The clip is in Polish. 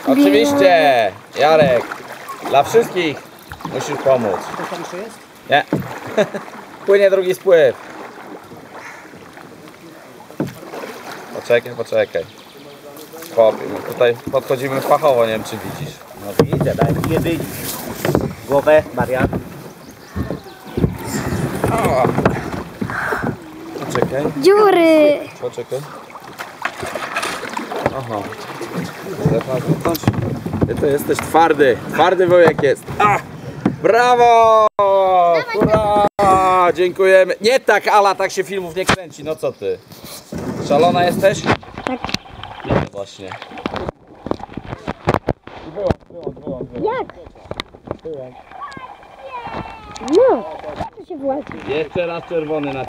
Oczywiście, Jarek. Dla wszystkich musisz pomóc. To tam jeszcze jest? Nie. Płynie drugi spływ. Poczekaj. Chłopie, my tutaj podchodzimy fachowo, nie wiem czy widzisz. No widzę, daj mi jedynie. Głowę, Marian. Poczekaj. Dziury! Poczekaj. Aha. Zepnąć. Ty to jesteś twardy. Twardy wujek jest. Brawo! Hurra! Dziękujemy. Nie tak, Ala, tak się filmów nie kręci. No co ty? Szalona jesteś? Tak. Właśnie. Jak? No, to się władzi. Jeszcze raz czerwony na